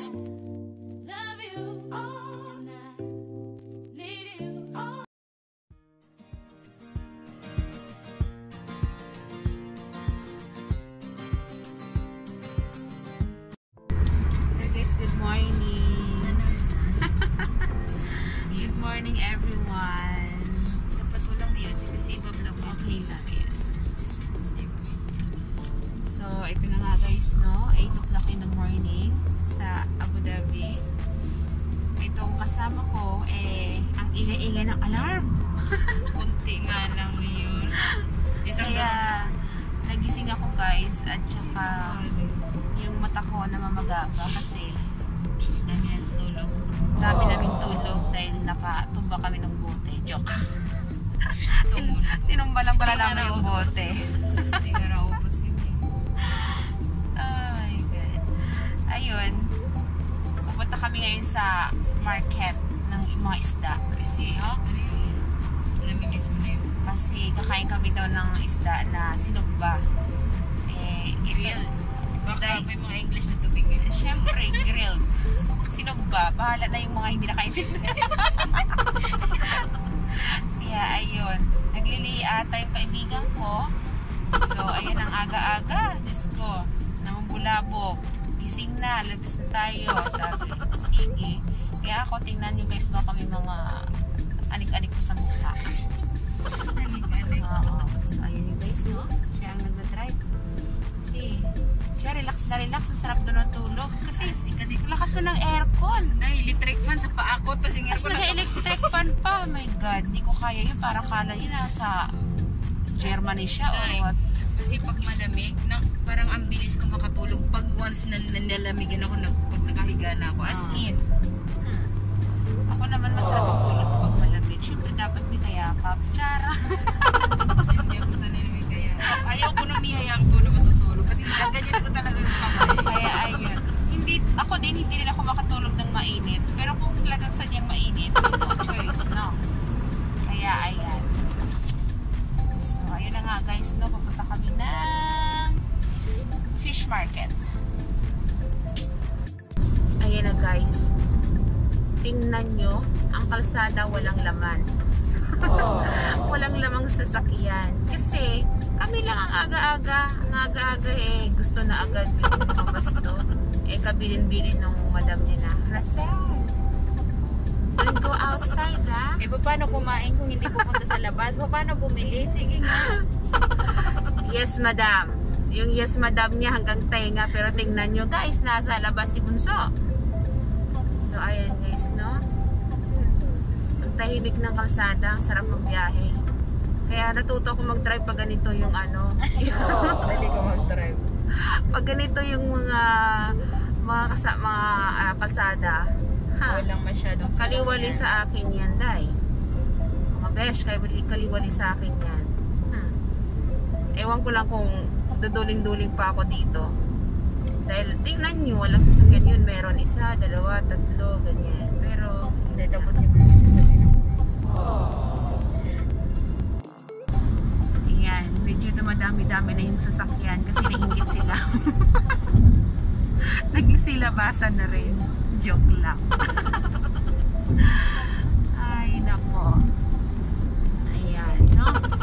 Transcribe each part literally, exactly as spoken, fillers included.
love you, and I need you. Hey guys, good morning. Good morning everyone. Dapat walang music kasi iba-vlog okay lang yan. So, ito na nga guys, no? eight o'clock in the morning sa Abu Dhabi. Itong kasama ko, eh, ang ingay-ingay ng alarm. Kunti nga lang yun. Isang Kaya, nagising ako guys, at saka yung mata ko na mamagaba kasi dami ng tulog. dami naming tulog dahil nakatumba kami ng bote. Joke. Tinumba lang pala namin yung bote. Hindi nga naubos yun eh. Oh my God. Ayun. Pupunta kami ngayon sa market ng mga isda. Kasi, oh, Namimiss mo na yun. kasi kakain kami daw ng isda na sinugba. Eh, Grill. Baka Dahil- may mga English na tubig eh. Siyempre, grilled. Sinugba. Bahala na yung mga hindi nakaintindihan. Kaya, ayun. Naglili ata yung kaibigan ko. So, ayan ang aga-aga. Diyos ko. Namubulabog. Gising na. Labis na tayo. Sabi ko, sige. Kaya ako, tingnan nyo guys, baka may mga anik-anik ko sa mukha. Anik-anik. Oo. So, ayun yung guys, no? Siya ang nagdadrive. Kasi, siya relax na relax. Ang sarap doon ng tulog. Kasi, Kasi lakas na ng aircon. na electric fan sa paa ko. Tapos yung Tapos aircon nasa- naka-electric fan pa. Oh my God, hindi ko kaya yun. Parang kala yun nasa Germany siya or Ay, what. Kasi pag malamig, na, parang ang bilis ko makatulog. Pag once na nanlalamigan ako, nag, pag nakahiga na ako, as Ah. in. Hmm. Ako naman masarap ang tulog pag malamig. Siyempre dapat may kayakap. Chara. Hindi ako sanay na may kaya. Ayaw ko na niyayang ko na matutulog. Kasi ganyan ko talaga yung kamay. Kaya ayun. Hindi, ako din, hindi rin ako makatulog ng mainit. Pero kung talagang sadyang mainit, no choice, no? Kaya ayan. So, ayun na nga guys, no? Pupunta kami ng fish market. Ayan na guys. Tingnan nyo, ang kalsada walang laman. Walang lamang sasakyan. Kasi, kami lang ang aga-aga. Ang aga-aga eh, gusto na agad yung lumabas to. Eh, kabilin-bilin ng madam niya na, Rosel, don't go outside, ha? Eh, paano kumain kung hindi pupunta sa labas? Paano bumili? Sige nga. Yes, madam. Yung yes, madam niya hanggang tenga. Pero tingnan nyo, guys, nasa labas si Bunso. So, ayan guys, no? Ang tahimik ng kalsada, ang sarap magbiyahe. Kaya natuto ako mag-drive pag ganito yung ano. Dali ko mag-drive. Pag ganito yung mga mga, kasa, mga ah, kalsada. Ha? Walang masyadong Kaliwali sa akin yan, day. Mga besh, kaliwali, kaliwali sa akin yan. Hmm. Ewan ko lang kung duduling-duling pa ako dito. Dahil tingnan nyo, walang sasakyan yun. Meron isa, dalawa, tatlo, ganyan. Pero, Hindi, tapos yung mga sasabihin ako sa'yo. ayan, medyo dumadami-dami na yung sasakyan kasi nainggit sila. Nagsilabasan na rin. Joke lang. Ay, nako. Ayan, no?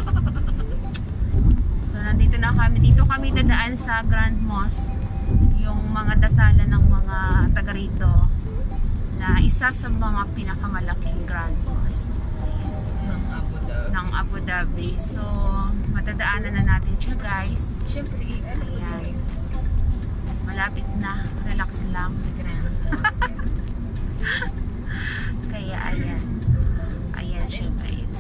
So, nandito na kami. Dito kami dadaan sa Grand Mosque. Yung mga dasalan ng mga taga rito na isa sa mga pinakamalaking Grand Mosque. Ayan. Ng Abu Dhabi. Ng Abu Dhabi. So, matadaanan na natin siya guys. Siyempre, ano ko Ayan. yun? Malapit na. Relax lang. Kaya ayan. Ayan siya guys.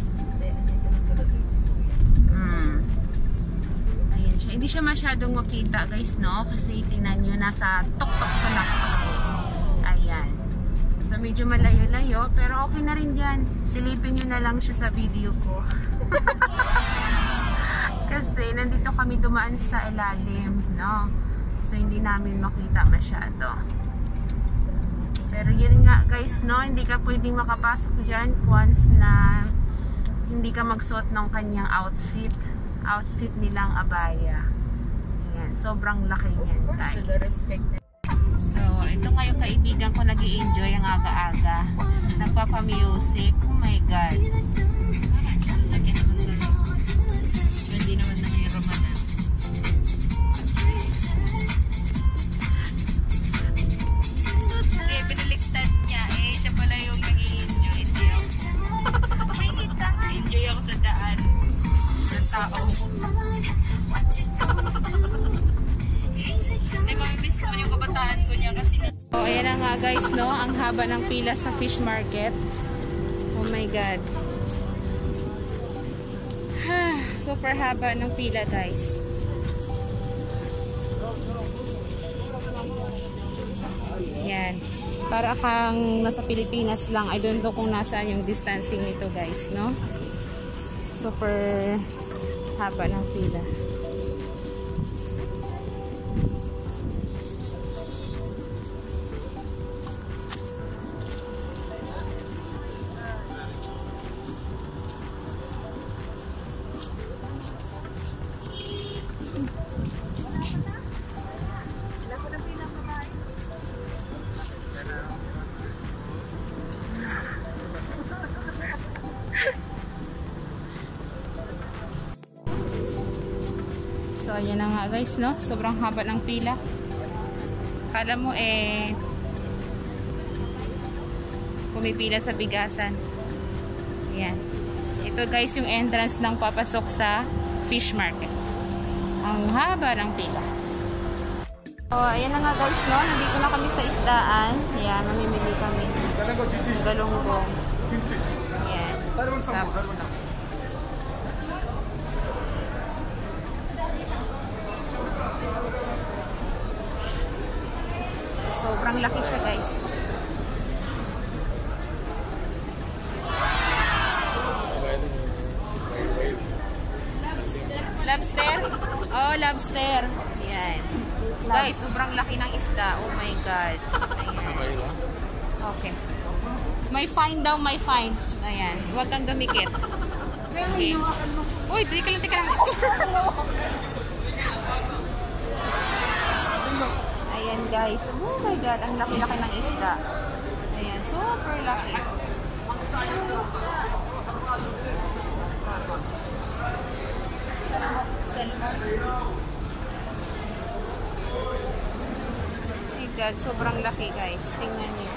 Hmm. Ayan siya. Hindi siya masyadong makita guys, no? Kasi tingnan nyo, nasa tok-tok ko lang. Ayan. So medyo malayo-layo. Pero okay na rin yan. Silipin nyo na lang siya sa video ko. Kasi nandito kami dumaan sa ilalim, no? So hindi namin makita masyado. Pero yun nga guys, no? Hindi ka pwedeng makapasok dyan once na hindi ka magsuot ng kanyang outfit. Outfit nilang abaya. Ayan, sobrang laki niyan guys. So ito nga yung kaibigan ko nag-i-enjoy ang aga-aga. Nagpapa-music. Oh my God. Sasakyan naman sa hindi naman nangyayaraman na. Eh, pinaliktad niya. Eh, siya pala yung nag-i-enjoy. Hindi ako. Enjoy ako sa daan. Ng tao. Ay, mamimiss ko yung kabataan ko niya kasi So, ayan na nga guys, no? Ang haba ng pila sa fish market. Oh my God. Super haba ng pila, guys. Yan. Para kang nasa Pilipinas lang. I don't know kung nasaan yung distancing nito, guys, no? Super haba ng pila. So, ayan na nga guys, no? Sobrang haba ng pila. Kala mo eh pumipila sa bigasan. Ayan. Ito guys yung entrance ng papasok sa fish market. Ang haba ng pila. So, ayan na nga guys, no? Nandito na kami sa isdaan. Ayan, mamimili kami. Galunggong. Ayan. Tapos, no? Sobrang laki siya guys. Lobster? Oh, lobster. Ayan. Guys, sobrang laki ng isda. Oh my God. Ayan. Okay. May fine daw, may fine. Ayan. Huwag kang dumikit. Okay. Uy, di ka lang, di ka lang. Ayan guys. Oh my God, ang laki-laki ng isda. Ayan, super laki. Salmon. Oh my God, sobrang laki guys. Tingnan niyo.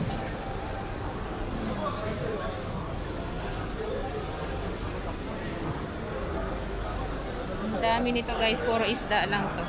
Ang dami nito guys, puro isda lang to.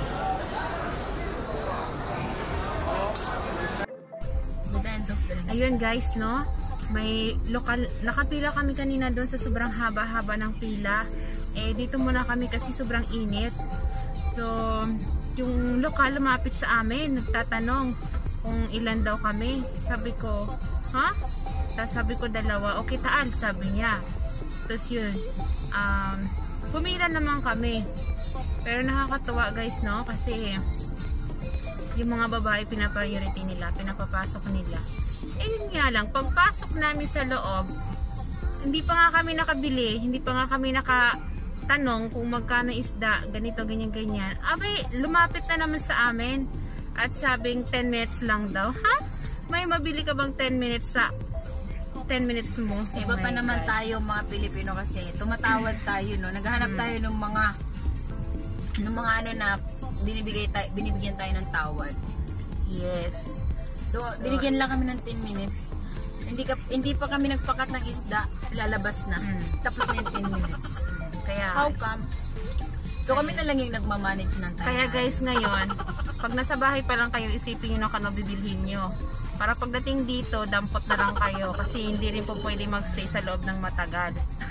Ayun guys, no? May lokal, nakapila kami kanina doon sa sobrang haba-haba ng pila. Eh, dito muna kami kasi sobrang init. So, yung lokal lumapit sa amin, nagtatanong kung ilan daw kami. Sabi ko, ha? Tapos sabi ko dalawa, okay taal, sabi niya. Tapos yun, um, pumila naman kami. Pero nakakatuwa guys, no? Kasi yung mga babae pinapriority nila, pinapapasok nila. Eh yun nga lang, pagpasok namin sa loob, hindi pa nga kami nakabili, hindi pa nga kami nakatanong kung magkano isda, ganito, ganyan, ganyan. Abay, lumapit na naman sa amin at sabing ten minutes lang daw. Ha? May mabili ka bang ten minutes sa ten minutes mo? Iba Oh pa my naman God. tayo mga Pilipino kasi tumatawad tayo, no? Naghahanap Hmm. tayo ng mga ng mga ano na binibigay tayo, binibigyan tayo ng tawad. Yes. So, binigyan lang kami ng ten minutes. Hindi ka hindi pa kami nagpakat ng isda, lalabas na. Mm. Tapos na yung ten minutes. Kaya, How come? So, kami na lang yung nagmamanage ng time. kaya guys ngayon, pag nasa bahay pa lang kayo, isipin nyo na kano bibilhin nyo. Para pagdating dito, dampot na lang kayo. Kasi hindi rin po pwede magstay sa loob ng matagal.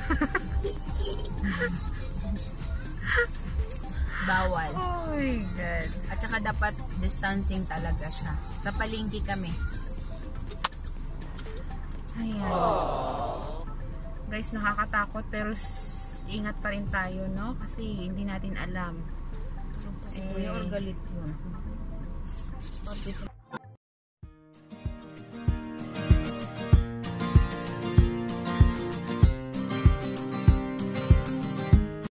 Bawal. Oh my God. At saka dapat distancing talaga siya. Sa palengke kami. Ayan. Guys, nakakatakot pero s- ingat pa rin tayo, no? Kasi hindi natin alam. Si Eh. Kuya, or galit yun. Bakit?